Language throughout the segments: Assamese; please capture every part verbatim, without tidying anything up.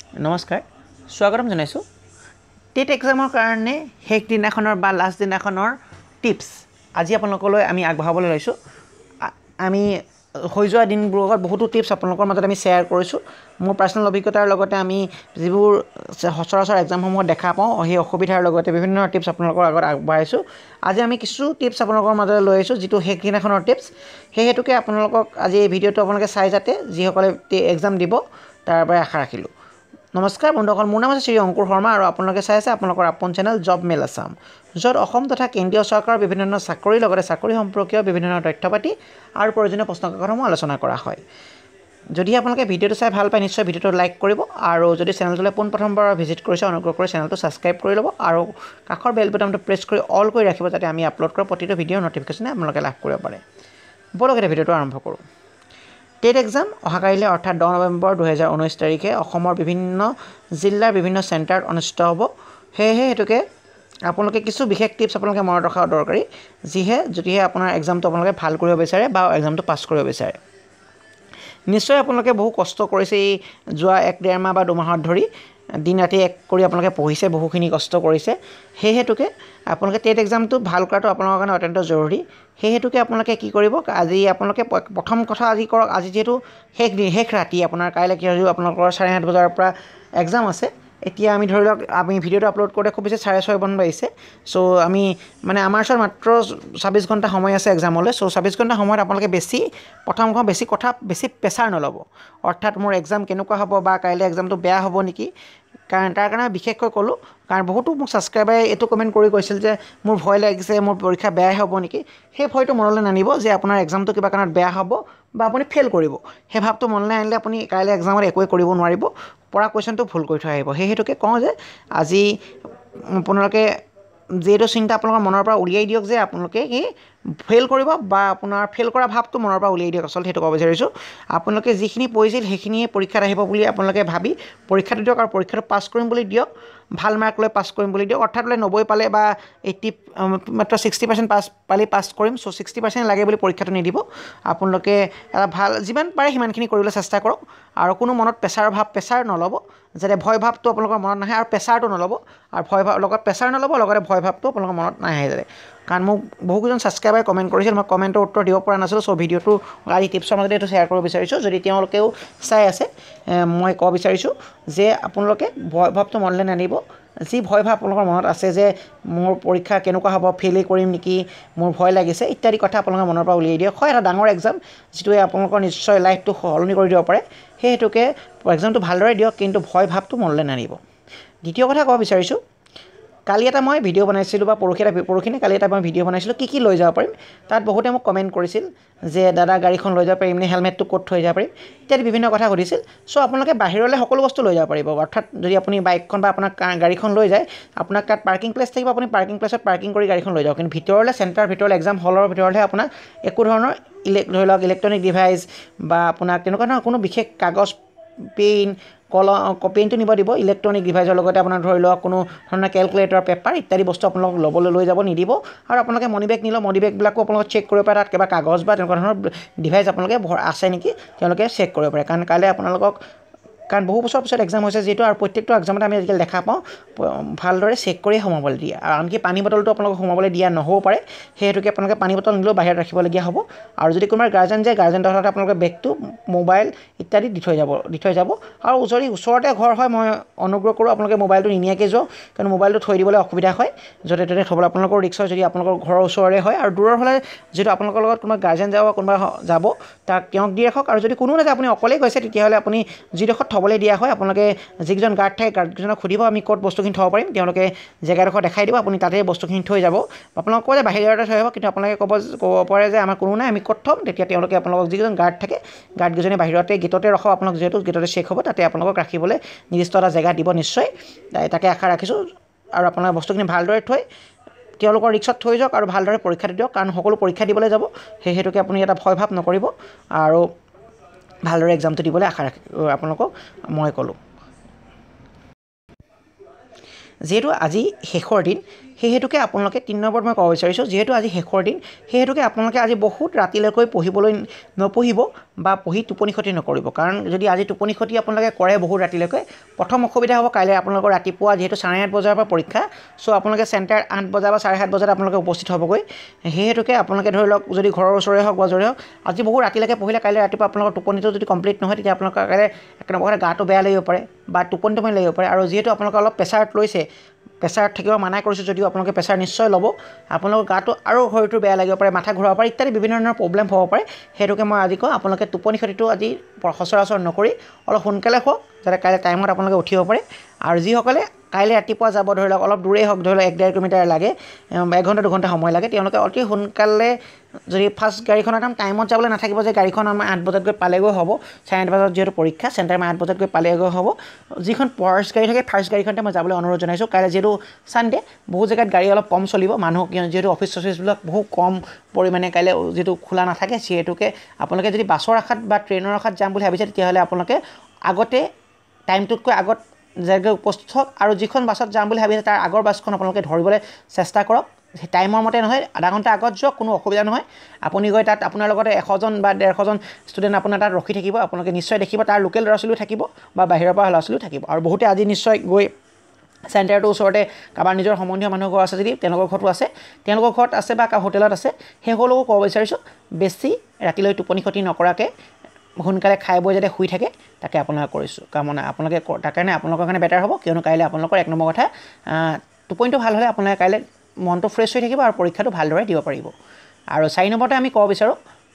নমস্কাৰ স্বাগতম জনাইছো টেট এক্সামৰ কাৰণে হেক দিনাখনৰ বা লাষ্ট দিনাখনৰ টিপছ আজি আপোনালোকলৈ আমি আগবঢ়াবলৈ লৈছো আমি হৈ যোৱা দিনবোৰত বহুতো টিপছ আপোনালোকৰ মাজত আমি শেয়াৰ কৰিছো মোৰ পাৰ্সোনাল অভিজ্ঞতাৰ লগতে আমি যিবোৰ সচৰাচৰ এক্সামসমূহত দেখা পাওঁ সেই অসুবিধাৰ লগতে বিভিন্ন টিপছ আপোনালোকৰ আগত আগবঢ়াইছো আজি আমি কিছু টিপছ আপোনালোকৰ মাজত লৈ আহিছো যেটো হেক দিনাখনৰ টিপছ সেই হেতুকে আপোনালোকক আজি এই ভিডিঅটো আপোনালোকে চাই যাতে যিসকলে এক্সাম দিব তাৰ বাবে আশা ৰাখিলো নমস্কাৰ বন্ধুসকল মোৰ নাম আছে শ্ৰী অংকুৰ শৰ্মা আৰু আপোনালোকে চাই আছে আপোনালোকৰ আপন চেনেল জব মেল আসাম যত অসম তথা কেন্দ্ৰীয় চৰকাৰৰ বিভিন্ন চাকৰি লগতে চাকৰি সম্পৰ্কীয় বিভিন্ন তথ্যপাতি আৰু প্ৰয়োজনীয় প্ৰশ্নকাকতসমূহ আলোচনা কৰা হয় যদি আপোনালোকে ভিডিঅটো চাই ভাল পায় নিশ্চয় ভিডিঅটো লাইক কৰিব আৰু যদি চেনেলটোলৈ পোন প্ৰথমবাৰ ভিজিট কৰিছে অনুগ্ৰহ কৰি চেনেলটো সাবস্ক্ৰাইব কৰি ল'ব আৰু কাষৰ বেল বাটনটো প্ৰেছ কৰি অল কৰি ৰাখিব যাতে আমি আপলোড কৰা প্ৰতিটো ভিডিঅ'ৰ নটিফিকেশ্যন আপোনালোকে লাভ কৰিব পাৰে বলক এটা ভিডিঅটো আৰম্ভ কৰোঁ টেট এক্সাম অহাকাইলৈ অৰ্থাৎ দহ নৱেম্বৰ দুহেজাৰ ঊনৈছ তাৰিখে অসমৰ বিভিন্ন জিলাৰ বিভিন্ন চেণ্টাৰত অনুষ্ঠিত হ'ব হেহে হেতুকে আপোনালোকে কিছু বিশেষ টিপছ আপোনালোকে মনত ৰখা দৰকাৰী যিহে যদিহে আপোনাৰ এক্সামটো আপোনালোকে ভাল কৰিব বিচাৰে বা এক্সামটো পাছ কৰিব বিচাৰে নিশ্চয় আপোনালোকে বহু কষ্ট কৰিছে এই যোৱা এক ডেৰ মাহ বা দুমাহত ধৰি দিন ৰাতি এক কৰি আপোনালোকে পঢ়িছে বহুখিনি কষ্ট কৰিছে সেই হেতুকে আপোনালোকে টেট এক্সামটো ভাল কৰাটো আপোনালোকৰ কাৰণে অত্যন্ত জৰুৰী সেই হেতুকে আপোনালোকে কি কৰিব আজি আপোনালোকে প্ৰথম কথা আজি কৰক আজি যেহেতু শেষ দিন শেষ ৰাতি আপোনাৰ কাইলৈ কি হয় আপোনালোকৰ চাৰে সাত বজাৰ পৰা এক্সাম আছে এতিয়া আমি ধৰি লওক আমি ভিডিঅটো আপলোড কৰোঁতে খুব বেছি চাৰে ছয় মান বাজিছে সো আমি মানে আমাৰ ওচৰত মাত্ৰ ছাব্বিছ ঘণ্টা সময় আছে এক্সামলৈ সো ছাব্বিছ ঘণ্টা সময়ত আপোনালোকে বেছি প্ৰথম কথা বেছি কথা বেছি প্ৰেছাৰ নল'ব অৰ্থাৎ মোৰ এক্সাম কেনেকুৱা হ'ব বা কাইলৈ এক্সামটো বেয়া হ'ব নেকি কাৰণ তাৰ কাৰণে বিশেষকৈ ক'লোঁ কাৰণ বহুতো মোক ছাবস্ক্ৰাইবাৰে এইটো কমেণ্ট কৰি কৈছিল যে মোৰ ভয় লাগিছে মোৰ পৰীক্ষা বেয়াই হ'ব নেকি সেই ভয়টো মনলৈ নানিব যে আপোনাৰ এক্সামটো কিবা কাৰণত বেয়া হ'ব বা আপুনি ফেইল কৰিব সেই ভাৱটো মনলৈ আনিলে আপুনি কাইলৈ এক্সামত একোৱে কৰিব নোৱাৰিব পৰা কুৱেশ্যনটো ভুল কৰি থৈ আহিব সেই হেতুকে কওঁ যে আজি আপোনালোকে যিটো চিন্তা আপোনালোকৰ মনৰ পৰা উলিয়াই দিয়ক যে আপোনালোকে কি ফেইল কৰিব বা আপোনাৰ ফেইল কৰা ভাৱটো মনৰ পৰা উলিয়াই দিয়ক আচলতে সেইটো ক'ব বিচাৰিছোঁ আপোনালোকে যিখিনি পঢ়িছিল সেইখিনিয়ে পৰীক্ষাত আহিব বুলি আপোনালোকে ভাবি পৰীক্ষাটো দিয়ক আৰু পৰীক্ষাটো পাছ কৰিম বুলি দিয়ক ভাল মাৰ্ক লৈ পাছ কৰিম বুলি দিয়ক অৰ্থাৎ বোলে নব্বৈ পালে বা এইট্টি মাত্ৰ ছিক্সটি পাৰ্চেণ্ট পাছ পালে পাছ কৰিম চ' ছিক্সটি পাৰ্চেণ্ট লাগে বুলি পৰীক্ষাটো নিদিব আপোনালোকে এটা ভাল যিমান পাৰে সিমানখিনি কৰিবলৈ চেষ্টা কৰক আৰু কোনো মনত প্ৰেছাৰৰ ভাৱ প্ৰেছাৰ নল'ব যাতে ভয় ভাৱটো আপোনালোকৰ মনত নাহে আৰু প্ৰেছাৰটো নল'ব আৰু ভয় ভাৱ লগত প্ৰেছাৰ নল'ব লগতে ভয় ভাৱটো আপোনালোকৰ মনত নাহে যাতে কাৰণ মোক বহুকেইজন ছাবস্ক্ৰাইবাৰে কমেণ্ট কৰিছিল মই কমেণ্টৰ উত্তৰ দিব পৰা নাছিলোঁ চ' ভিডিঅ'টো আজি টিপছৰ মাজতে এইটো শ্বেয়াৰ কৰিব বিচাৰিছোঁ যদি তেওঁলোকেও চাই আছে মই ক'ব বিচাৰিছোঁ যে আপোনালোকে ভয় ভাৱটো মনলৈ নানিব যি ভয় ভাৱ আপোনালোকৰ মনত আছে যে মোৰ পৰীক্ষা কেনেকুৱা হ'ব ফেইলেই কৰিম নেকি মোৰ ভয় লাগিছে ইত্যাদি কথা আপোনালোকৰ মনৰ পৰা উলিয়াই দিয়ক হয় এটা ডাঙৰ এক্সাম যিটোৱে আপোনালোকৰ নিশ্চয় লাইফটো সলনি কৰি দিব পাৰে সেই হেতুকে এক্সামটো ভালদৰে দিয়ক কিন্তু ভয় ভাৱটো মনলৈ নানিব দ্বিতীয় কথা ক'ব বিচাৰিছোঁ কালি এটা মই ভিডিঅ' বনাইছিলোঁ বা পৰহি এটা পৰহিনে কালি এটা মই ভিডিঅ' বনাইছিলোঁ কি কি লৈ যাব পাৰিম তাত বহুতে মোক কমেণ্ট কৰিছিল যে দাদা গাড়ীখন লৈ যাব পাৰিম নে হেলমেটটো ক'ত থৈ যাব পাৰিম ইত্যাদি বিভিন্ন কথা সুধিছিল চ' আপোনালোকে বাহিৰলৈ সকলো বস্তু লৈ যাব পাৰিব অৰ্থাৎ যদি আপুনি বাইকখন বা আপোনাৰ গাড়ীখন লৈ যায় আপোনাক তাত পাৰ্কিং প্লেচ থাকিব আপুনি পাৰ্কিং প্লেচত পাৰ্কিং কৰি গাড়ীখন লৈ যাওক কিন্তু ভিতৰলৈ চেণ্টাৰ ভিতৰলৈ এক্সাম হলৰ ভিতৰলৈ আপোনাক একো ধৰণৰ ইলে ধৰি লওক ইলেক্ট্ৰনিক ডিভাইচ বা আপোনাক তেনেকুৱা ধৰণৰ কোনো বিশেষ কাগজ পেইন কল পেইনটো নিব দিব ইলেক্ট্ৰনিক ডিভাইচৰ লগতে আপোনাৰ ধৰি লওক কোনো ধৰণৰ কেলকুলেটৰ পেপাৰ ইত্যাদি বস্তু আপোনালোক ল'বলৈ লৈ যাব নিদিব আৰু আপোনালোকে মনি বেগ নিলেও মনি বেগবিলাকো আপোনালোকে চেক কৰিব পাৰে তাত কিবা কাগজ বা তেনেকুৱা ধৰণৰ ডিভাইচ আপোনালোকে আছে নেকি তেওঁলোকে চেক কৰিব পাৰে কাৰণ কাইলৈ আপোনালোকক কাৰণ বহু বছৰ পিছত এক্সাম হৈছে যিহেতু আৰু প্ৰত্যেকটো এক্সামতে আমি আজিকালি দেখা পাওঁ ভালদৰে চেক কৰি সোমাবলৈ দিয়ে আৰু আনকি পানী বটলটো আপোনালোকক সোমাবলৈ দিয়া নহ'ব পাৰে সেই হেতুকে আপোনালোকে পানী বটল নিলেও বাহিৰত ৰাখিবলগীয়া হ'ব আৰু যদি কোনোবা গাৰ্জেন যায় গাৰ্জেনৰ হাতত আপোনালোকে বেগটো মোবাইল ইত্যাদি দি থৈ যাব দি থৈ যাব আৰু যদি ওচৰতে ঘৰ হয় মই অনুগ্ৰহ কৰোঁ আপোনালোকে মোবাইলটো নিনিয়াকৈ যাওক কাৰণ মোবাইলটো থৈ দিবলৈ অসুবিধা হয় য'তে ত'তে থ'বলৈ আপোনালোকৰ ৰিক্স হয় যদি আপোনালোকৰ ঘৰৰ ওচৰৰে হয় আৰু দূৰৰ হ'লে যিটো আপোনালোকৰ লগত কোনোবা গাৰ্জেন যাব কোনোবা যাব তাক তেওঁক দি ৰাখক আৰু যদি কোনো নাযায় আপুনি অকলেই গৈছে তেতিয়াহ'লে আপুনি যিডোখৰত থ'বলৈ দিয়া হয় আপোনালোকে যিকেইজন গাৰ্ড থাকে গাৰ্ডকেইজনক সুধিব আমি ক'ত বস্তুখিনি থ'ব পাৰিম তেওঁলোকে জেগাডোখৰ দেখাই দিব আপুনি তাতে বস্তুখিনি থৈ যাব আপোনালোকে ক'ব যে বাহিৰতে থৈ আহিব কিন্তু আপোনালোকে ক'ব ক'ব পাৰে যে আমাৰ কোনো নাই আমি ক'ত থ'ম তেতিয়া তেওঁলোকে আপোনালোকক যিকেইজন গাৰ্ড থাকে গাৰ্ডকেইজনে বাহিৰতে গেটতে ৰখাব আপোনালোক যিহেতু গেটতে চেক হ'ব তাতে আপোনালোকক ৰাখিবলৈ নিৰ্দিষ্ট এটা জেগা দিব নিশ্চয় তাকে আশা ৰাখিছোঁ আৰু আপোনালোকে বস্তুখিনি ভালদৰে থৈ তেওঁলোকৰ ৰিক্সত থৈ যাওক আৰু ভালদৰে পৰীক্ষা দিয়ক কাৰণ সকলো পৰীক্ষা দিবলৈ যাব সেই হেতুকে আপুনি এটা ভয় ভাৱ নকৰিব আৰু ভালদৰে এক্সামটো দিবলৈ আশা ৰাখি আপোনালোকক মই ক'লোঁ যিহেতু আজি শেষৰ দিন সেই হেতুকে আপোনালোকে তিনি নম্বৰত মই ক'ব বিচাৰিছোঁ যিহেতু আজি শেষৰ দিন সেই হেতুকে আপোনালোকে আজি বহুত ৰাতিলৈকৈ পঢ়িবলৈ নপঢ়িব বা পঢ়ি টোপনি ক্ষতি নকৰিব কাৰণ যদি আজি টোপনি ক্ষতি আপোনালোকে কৰে বহুত ৰাতিলৈকৈ প্ৰথম অসুবিধা হ'ব কাইলৈ আপোনালোকৰ ৰাতিপুৱা যিহেতু চাৰে আঠ বজাৰ পৰা পৰীক্ষা চ' আপোনালোকে চেণ্টাৰ আঠ বজা বা চাৰে সাত বজাত আপোনালোকে উপস্থিত হ'বগৈ সেই হেতুকে আপোনালোকে ধৰি লওক যদি ঘৰৰ ওচৰৰে হওক বা জৰে হওক আজি বহুত ৰাতিলৈকে পঢ়িলে কাইলৈ ৰাতিপুৱা আপোনালোকৰ টোপনিটো যদি কমপ্লিট নহয় তেতিয়া আপোনালোকৰ কাইলৈ এক নম্বৰ কথা গাটো বেয়া লাগিব পাৰে বা টোপনি টোপনি লাগিব পাৰে আৰু যিহেতু আপোনালোকে অলপ প্ৰেছাৰত লৈছে প্ৰেছাৰত থাকিব মানা কৰিছোঁ যদিও আপোনালোকে প্ৰেছাৰ নিশ্চয় ল'ব আপোনালোকৰ গাটো আৰু শৰীৰটো বেয়া লাগিব পাৰে মাথা ঘূৰাব পাৰে ইত্যাদি বিভিন্ন ধৰণৰ প্ৰব্লেম হ'ব পাৰে সেইটোকে মই আজি কওঁ আপোনালোকে টোপনি ক্ষতিটো আজি সচৰাচৰ নকৰি অলপ সোনকালে শুৱক যাতে কাইলৈ টাইমত আপোনালোকে উঠিব পাৰে আৰু যিসকলে কাইলৈ ৰাতিপুৱা যাব ধৰি লওক অলপ দূৰেই হওক ধৰি লওক এক ডেৰ কিলোমিটাৰ লাগে এঘণ্টা দুঘণ্টা সময় লাগে তেওঁলোকে অতি সোনকালে যদি ফাৰ্ষ্ট গাড়ীখন একদম টাইমত যাবলৈ নাথাকিব যে গাড়ীখন আমাৰ আঠ বজাত গৈ পালেগৈ হ'ব চাৰে আঠ বজাত যিহেতু পৰীক্ষা চেণ্টাৰ মই আঠ বজাত গৈ পালেগৈ হ'ব যিখন ফাৰ্ষ্ট গাড়ী থাকে ফাৰ্ষ্ট গাড়ীখনতে মই যাবলৈ অনুৰোধ জনাইছোঁ কাইলৈ যিহেতু ছানডে বহু জেগাত গাড়ী অলপ কম চলিব মানুহ যিহেতু অফিচ চফিচবিলাক বহু কম পৰিমাণে কাইলৈ যিটো খোলা নাথাকে যিহেতুকে আপোনালোকে যদি বাছৰ আশাত বা ট্ৰেইনৰ আশাত যাম বুলি ভাবিছে তেতিয়াহ'লে আপোনালোকে আগতে টাইমটোতকৈ আগত জেগাত উপস্থিত হওক আৰু যিখন বাছত যাম বুলি ভাবিছে তাৰ আগৰ বাছখন আপোনালোকে ধৰিবলৈ চেষ্টা কৰক টাইমৰ মতে নহয় আধা ঘণ্টা আগত যাওক কোনো অসুবিধা নহয় আপুনি গৈ তাত আপোনাৰ লগতে এশজন বা ডেৰশজন ষ্টুডেণ্ট আপোনাৰ তাত ৰখি থাকিব আপোনালোকে নিশ্চয় দেখিব তাৰ লোকেল ল'ৰা ছোৱালীও থাকিব বা বাহিৰৰ পৰা ল'ৰা ছোৱালীও থাকিব আৰু বহুতে আজি নিশ্চয় গৈ চেণ্টাৰটোৰ ওচৰতে কাৰোবাৰ নিজৰ সম্বন্ধীয় মানুহ ঘৰ আছে যদি তেওঁলোকৰ ঘৰতো আছে তেওঁলোকৰ ঘৰত আছে বা হোটেলত আছে সেই সকলোকো ক'ব বিচাৰিছোঁ বেছি ৰাতিলৈ টোপনি ক্ষতি নকৰাকৈ সোনকালে খাই বৈ যাতে শুই থাকে তাকে আপোনালোকে কৰিছোঁ কামনা আপোনালোকে তাৰ কাৰণে আপোনালোকৰ কাৰণে বেটাৰ হ'ব কিয়নো কাইলৈ আপোনালোকৰ এক নম্বৰ কথা টোপনিটো ভাল হ'লে আপোনালোকে কাইলৈ মনটো ফ্ৰেছ হৈ থাকিব আৰু পৰীক্ষাটো ভালদৰে দিব পাৰিব আৰু চাৰি নম্বৰতে আমি ক'ব বিচাৰোঁ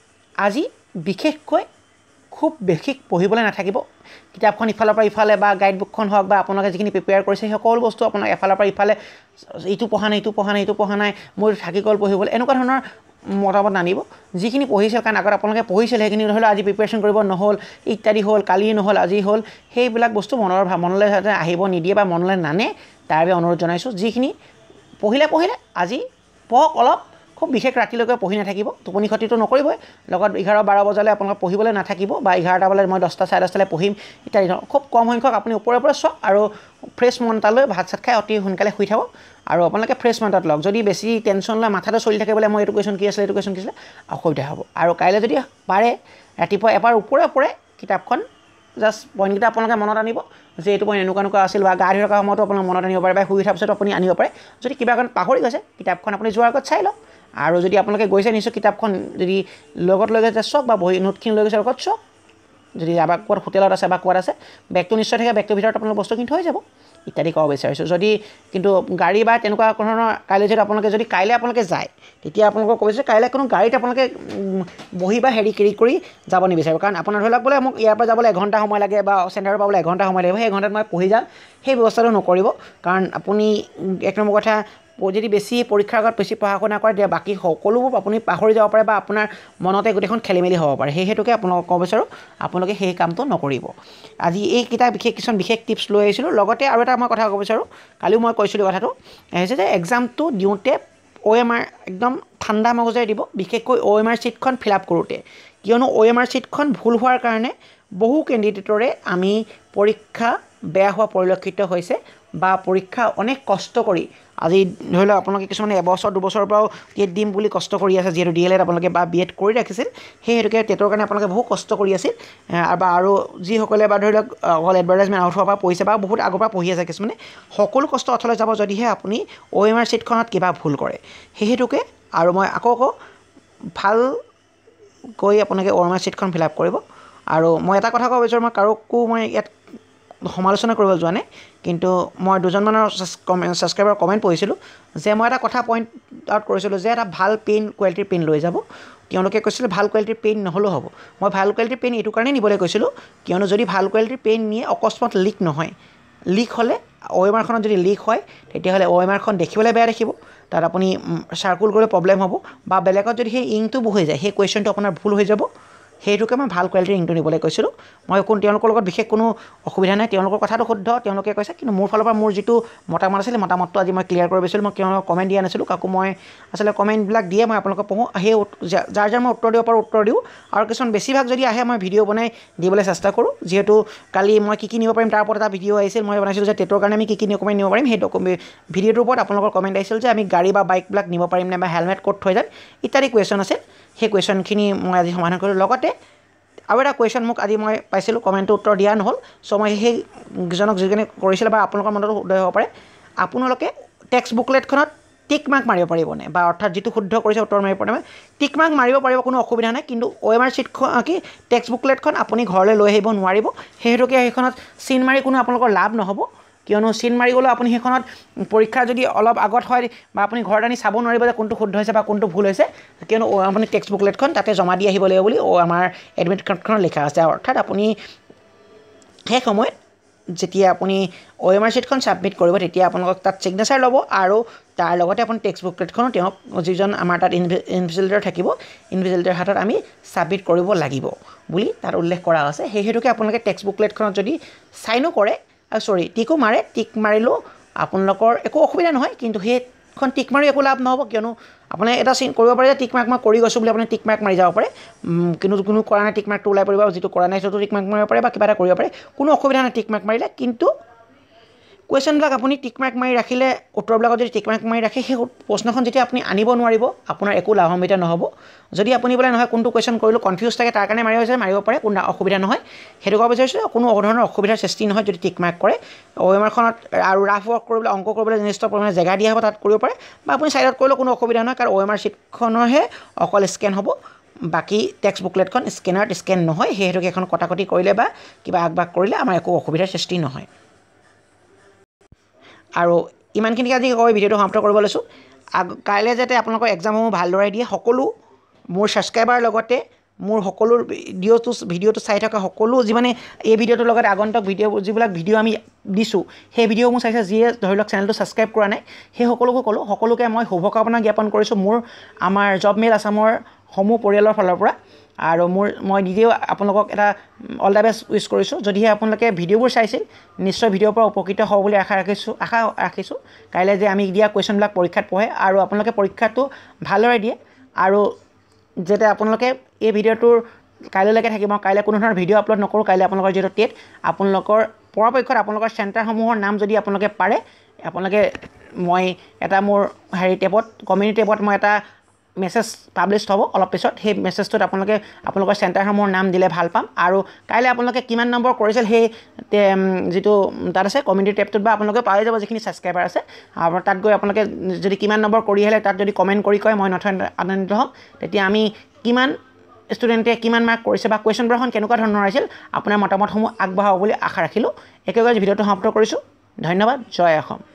আজি বিশেষকৈ খুব বিশেষ পঢ়িবলৈ নাথাকিব কিতাপখন ইফালৰ পৰা ইফালে বা গাইড বুকখন হওক বা আপোনালোকে যিখিনি প্ৰিপেয়াৰ কৰিছে সেই সকলো বস্তু আপোনাক এফালৰ পৰা ইফালে ইটো পঢ়া নাই ইটো পঢ়া নাই ইটো পঢ়া নাই মোৰ থাকি গ'ল পঢ়িবলৈ এনেকুৱা ধৰণৰ মতামত নানিব যিখিনি পঢ়িছিল কাৰণ আগত আপোনালোকে পঢ়িছিল সেইখিনি ধৰি লওক আজি প্ৰিপেৰেশ্যন কৰিব নহ'ল ইত্যাদি হ'ল কালি নহ'ল আজি হ'ল সেইবিলাক বস্তু মনৰ মনলৈ যাতে আহিব নিদিয়ে বা মনলৈ নানে তাৰ বাবে অনুৰোধ জনাইছোঁ যিখিনি পঢ়িলে পঢ়িলে আজি পঢ়ক অলপ খুব বিশেষ ৰাতিলৈকে পঢ়ি নাথাকিব টোপনি ক্ষতিটো নকৰিবই লগত এঘাৰ বাৰ বজালৈ আপোনালোকে পঢ়িবলৈ নাথাকিব বা এঘাৰটা বজালৈ মই দহটা চাৰে দহটালৈ পঢ়িম ইত্যাদি খুব কম সংখ্যক আপুনি ওপৰে ওপৰে চাওক আৰু ফ্ৰেছ মন এটা লৈ ভাত চাত খাই অতি সোনকালে শুই থাকক আৰু আপোনালোকে ফ্ৰেছ মন এটাত লওক যদি বেছি টেনশ্যন লৈ মাথাটো চলি থাকে বোলে মই এইটো কুৱেশ্যন কি আছিলে এইটো কুৱেশ্যন কি আছিলে অসুবিধা হ'ব আৰু কাইলৈ যদি পাৰে ৰাতিপুৱা এবাৰ ওপৰে ওপৰে কিতাপখন জাষ্ট পইণ্টকেইটা আপোনালোকে মনত আনিব যে এইটো পইণ্ট এনেকুৱা এনেকুৱা আছিল বা গা ধুই থকা সময়তো আপোনালোকে মনত আনিব পাৰে বা শুই উঠাৰ পিছত আপুনি আনিব পাৰে যদি কিবা কাৰণ পাহৰি গৈছে কিতাপখন আপুনি যোৱাৰ আগত চাই লওক আৰু যদি আপোনালোকে গৈছে নিশ্চয় কিতাপখন যদি লগত লৈ গৈছে চাওক বা বহি নোটখিনি লৈ গৈছে লগত চাওক যদি আবাৰ ক'ত হোটেলত আছে বা ক'ত আছে বেগটো নিশ্চয় থাকে বেগটোৰ ভিতৰত আপোনালোকে বস্তুখিনি থৈ যাব ইত্যাদি ক'ব বিচাৰিছোঁ যদি কিন্তু গাড়ী বা তেনেকুৱা ধৰণৰ কাইলৈ যদি আপোনালোকে যদি কাইলৈ আপোনালোকে যায় তেতিয়া আপোনালোকক ক'ব যে কাইলৈ কোনো গাড়ীত আপোনালোকে বহি বা হেৰি কেৰি কৰি যাব নিবিচাৰিব কাৰণ আপোনাৰ ধৰি লওক বোলে মোক ইয়াৰ পৰা যাবলৈ এঘণ্টা সময় লাগে বা চেণ্টাৰৰ পৰা বোলে এঘণ্টা সময় লাগিব সেই এঘণ্টাত মই পঢ়ি যাম সেই ব্যৱস্থাটো নকৰিব কাৰণ আপুনি এক নম্বৰ কথা যদি বেছি পৰীক্ষাৰ আগত বেছি পঢ়া শুনা কৰে তেতিয়া বাকী সকলোবোৰ আপুনি পাহৰি যাব পাৰে বা আপোনাৰ মনতে গোটেইখন খেলি মেলি হ'ব পাৰে সেই হেতুকে আপোনালোকক ক'ব বিচাৰোঁ আপোনালোকে সেই কামটো নকৰিব আজি এইকেইটা বিশেষ কিছুমান বিশেষ টিপছ লৈ আহিছিলোঁ লগতে আৰু এটা মই কথা ক'ব বিচাৰোঁ কালিও মই কৈছিলোঁ কথাটো হৈছে যে এক্সামটো দিওঁতে অ' এম আৰ একদম ঠাণ্ডা মগজেৰে দিব বিশেষকৈ অ' এম আৰ ছিটখন ফিল আপ কৰোঁতে কিয়নো অ' এম আৰ ছিটখন ভুল হোৱাৰ কাৰণে বহু কেণ্ডিডেটৰে আমি পৰীক্ষা বেয়া হোৱা পৰিলক্ষিত হৈছে বা পৰীক্ষা অনেক কষ্ট কৰি আজি ধৰি লওক আপোনালোকে কিছুমানে এবছৰ দুবছৰৰ পৰাও টেট দিম বুলি কষ্ট কৰি আছে যিহেতু ডি এল এড আপোনালোকে বা বি এড কৰি ৰাখিছিল সেই হেতুকে টেটৰ কাৰণে আপোনালোকে বহু কষ্ট কৰি আছিল বা আৰু যিসকলে বা ধৰি লওক অকল এডভাৰটাইজমেণ্ট আউট হোৱাৰ পৰা পঢ়িছে বা বহুত আগৰ পৰা পঢ়ি আছে কিছুমানে সকলো কষ্ট অথলে যাব যদিহে আপুনি অ' এম আৰ ছিটখনত কিবা ভুল কৰে সেই হেতুকে আৰু মই আকৌ কওঁ ভালকৈ আপোনালোকে অ' এম আৰ ছিটখন ফিল আপ কৰিব আৰু মই এটা কথা ক'ব বিচাৰোঁ মই কাৰোকো মই ইয়াত সমালোচনা কৰিব যোৱা নাই কিন্তু মই দুজনমানৰ ছাবস্ক্ৰাইবাৰ কমেণ্ট পঢ়িছিলোঁ যে মই এটা কথা পইণ্ট আউট কৰিছিলোঁ যে এটা ভাল পেন কোৱালিটিৰ পেন লৈ যাব তেওঁলোকে কৈছিলে ভাল কোৱালিটিৰ পেন নহ'লেও হ'ব মই ভাল কোৱালিটিৰ পেন এইটো কাৰণেই নিবলৈ কৈছিলোঁ কিয়নো যদি ভাল কোৱালিটিৰ পেন নিয়ে অকস্মাত লিক নহয় লিক হ'লে অ' এম আৰখনত যদি লিক হয় তেতিয়াহ'লে অ' এম আৰখন দেখিবলৈ বেয়া দেখিব তাত আপুনি চাৰ্কুল কৰিলে প্ৰব্লেম হ'ব বা বেলেগত যদি সেই ইংকটো বহি যায় সেই কুৱেশ্যনটো আপোনাৰ ভুল হৈ যাব সেইটোকে মই ভাল কোৱালিটিৰ ৰিংটো নিবলৈ কৈছিলোঁ মই কোন তেওঁলোকৰ লগত বিশেষ কোনো অসুবিধা নাই তেওঁলোকৰ কথাটো শুদ্ধ তেওঁলোকে কৈছে কিন্তু মোৰ ফালৰ পৰা মোৰ যিটো মতামত আছিল মতামতটো আজি মই ক্লিয়াৰ কৰি দিছিলোঁ মই তেওঁলোকক কমেণ্ট দিয়া নাছিলোঁ কাকো মই আচলতে কমেণ্টবিলাক দিয়ে মই আপোনালোকক পঢ়োঁ সেই যাৰ যাৰ মই উত্তৰ দিব পাৰোঁ উত্তৰ দিওঁ আৰু কিছুমান বেছিভাগ যদি আহে মই ভিডিঅ' বনাই দিবলৈ চেষ্টা কৰোঁ যিহেতু কালি মই কি কি নিব পাৰিম তাৰ ওপৰত এটা ভিডিঅ' আহিছিল মই বনাইছিলোঁ যে টেটৰ কাৰণে আমি কি কি ডকুমেণ্ট নিব পাৰিম সেই ডকুমেণ্ট ভিডিঅ'টোৰ ওপৰত আপোনালোকৰ কমেণ্ট আহিছিল যে আমি গাড়ী বা বাইকবিলাক নিব পাৰিম নে বা হেলমেট ক'ত থৈ যাম ইত্যাদি কুৱেশ্যন আছিল সেই কুৱেশ্যনখিনি মই আজি সমাধান কৰিলোঁ লগতে আৰু এটা কুৱেশ্যন মোক আজি মই পাইছিলোঁ কমেণ্টটো উত্তৰ দিয়া নহ'ল চ' মই সেইজনক যিজনে কৰিছিলে বা আপোনালোকৰ মনতো উদয় হ'ব পাৰে আপোনালোকে টেক্সট বুকলেটখনত টিক মাৰ্ক মাৰিব পাৰিবনে বা অৰ্থাৎ যিটো শুদ্ধ কৰিছে উত্তৰ মাৰিব পাৰিব টিক মাৰ্ক মাৰিব পাৰিব কোনো অসুবিধা নাই কিন্তু অ' এম আৰ চিটখন কি টেক্সট বুকলেটখন আপুনি ঘৰলৈ লৈ আহিব নোৱাৰিব সেইহেতুকে সেইখনত চিন মাৰি কোনো আপোনালোকৰ লাভ নহ'ব কিয়নো চিন মাৰি গ'লেও আপুনি সেইখনত পৰীক্ষা যদি অলপ আগত হয় বা আপুনি ঘৰত আনি চাব নোৱাৰিব যে কোনটো শুদ্ধ হৈছে বা কোনটো ভুল হৈছে কিয়নো আপুনি টেক্সট বুকলেটখন তাতে জমা দি আহিব লাগিব বুলি অ' আমাৰ এডমিট কাৰ্ডখনত লিখা আছে অৰ্থাৎ আপুনি সেই সময়ত যেতিয়া আপুনি অ' এম আৰ চিটখন ছাবমিট কৰিব তেতিয়া আপোনালোকক তাত ছিগনেচাৰ ল'ব আৰু তাৰ লগতে আপুনি টেক্সট বুকলেটখনো তেওঁক যিজন আমাৰ তাত ইনভিজিলেটৰ থাকিব ইনভিজিলেটৰ হাতত আমি ছাবমিট কৰিব লাগিব বুলি তাত উল্লেখ কৰা আছে সেই হেতুকে আপোনালোকে টেক্সট বুকলেটখনত যদি চাইনো কৰে চৰি টিকো মাৰে টিক মাৰিলেও আপোনালোকৰ একো অসুবিধা নহয় কিন্তু সেইখন টিক মাৰি একো লাভ নহ'ব কিয়নো আপুনি এটা চিন কৰিব পাৰে যে টিক মাৰ্ক মই কৰি গৈছোঁ বুলি আপুনি টিক মাৰ্ক মাৰি যাব পাৰে কিন্তু কোনো কৰা নাই টিক মাৰ্কটো ওলাই পৰিব যিটো কৰা নাই সেইটো টিক মাৰ্ক মাৰিব পাৰে বা কিবা এটা কৰিব পাৰে কোনো অসুবিধা নাই টিক মাৰ্ক মাৰিলে কিন্তু কুৱেশ্যনবিলাক আপুনি টিক মাৰ্ক মাৰি ৰাখিলে উত্তৰবিলাকত যদি টিক মাৰ্ক মাৰি ৰাখে সেই প্ৰশ্নখন যেতিয়া আপুনি আনিব নোৱাৰিব আপোনাৰ একো লাভান্বিত নহ'ব যদি আপুনি বোলে নহয় কোনটো কুৱেশ্যন কৰিলোঁ কনফিউজ থাকে তাৰ কাৰণে মাৰিব হৈছে মাৰিব পাৰে কোনো অসুবিধা নহয় সেইটো ক'ব বিচাৰিছোঁ কোনো ধৰণৰ অসুবিধাৰ সৃষ্টি নহয় যদি টিক মাৰ্ক কৰে অ' এম আৰখনত আৰু ৰাফ ৱৰ্ক কৰিবলৈ অংক কৰিবলৈ নিৰ্দিষ্ট পৰিমাণে জেগা দিয়া হ'ব তাত কৰিব পাৰে বা আপুনি ছাইডত কৰিলেও কোনো অসুবিধা নহয় কাৰণ অ' এম আৰ চিটখনৰহে অকল স্কেন হ'ব বাকী টেক্সট বুকলেটখন স্কেনাৰত স্কেন নহয় সেই হেতুকে এখন কটাকটি কৰিলে বা কিবা আগবাগ কৰিলে আমাৰ একো অসুবিধাৰ সৃষ্টি নহয় আৰু ইমানখিনিকে আজি কৈ ভিডিঅ'টো সমাপ্ত কৰিব লৈছোঁ কাইলৈ যাতে আপোনালোকৰ এক্সামসমূহ ভালদৰে দিয়ে সকলো মোৰ ছাবস্ক্ৰাইবাৰ লগতে মোৰ সকলো ভিডিঅ'টো ভিডিঅ'টো চাই থকা সকলো যিমানে এই ভিডিঅ'টোৰ লগতে আগন্তুক ভিডিঅ' যিবিলাক ভিডিঅ' আমি দিছোঁ সেই ভিডিঅ'সমূহ চাইছে যিয়ে ধৰি লওক চেনেলটো ছাবস্ক্ৰাইব কৰা নাই সেই সকলোকো ক'লোঁ সকলোকে মই শুভকামনা জ্ঞাপন কৰিছোঁ মোৰ আমাৰ জব মেল আছামৰ সমূহ পৰিয়ালৰ ফালৰ পৰা আৰু মোৰ মই নিজেও আপোনালোকক এটা অল দ্য বেষ্ট উইচ কৰিছোঁ যদিহে আপোনালোকে ভিডিঅ'বোৰ চাইছিল নিশ্চয় ভিডিঅ'ৰ পৰা উপকৃত হ'ব বুলি আশা ৰাখিছোঁ আশা ৰাখিছোঁ কাইলৈ যে আমি দিয়া কুৱেশ্যনবিলাক পৰীক্ষাত পঢ়ে আৰু আপোনালোকে পৰীক্ষাটো ভালদৰে দিয়ে আৰু যাতে আপোনালোকে এই ভিডিঅ'টোৰ কাইলৈলৈকে থাকিব কাইলৈ কোনো ধৰণৰ ভিডিঅ' আপলোড নকৰোঁ কাইলৈ আপোনালোকৰ যিহেতু টেট আপোনালোকৰ পৰাপক্ষত আপোনালোকৰ চেণ্টাৰসমূহৰ নাম যদি আপোনালোকে পাৰে আপোনালোকে মই এটা মোৰ হেৰি টেবত কমিউনিটি টেবত মই এটা মেছেজ পাব্লিছ হ'ব অলপ পিছত সেই মেছেজটোত আপোনালোকে আপোনালোকৰ চেণ্টাৰসমূহৰ নাম দিলে ভাল পাম আৰু কাইলৈ আপোনালোকে কিমান নম্বৰ কৰিছিল সেই যিটো তাত আছে কমিউনিটি টেবটোত বা আপোনালোকে পাই যাব যিখিনি ছাবস্ক্ৰাইবাৰ আছে আৰু তাত গৈ আপোনালোকে যদি কিমান নম্বৰ কৰি আহিলে তাত যদি কমেণ্ট কৰি কয় মই নথৈ আনন্দিত হ'ম তেতিয়া আমি কিমান ষ্টুডেণ্টে কিমান মাৰ্ক কৰিছে বা কুৱেশ্যন পেপাৰখন কেনেকুৱা ধৰণৰ আছিল আপোনাৰ মতামতসমূহ আগবঢ়াব বুলি আশা ৰাখিলোঁ একেবাৰে ভিডিঅ'টো সমাপ্ত কৰিছোঁ ধন্যবাদ জয় অসম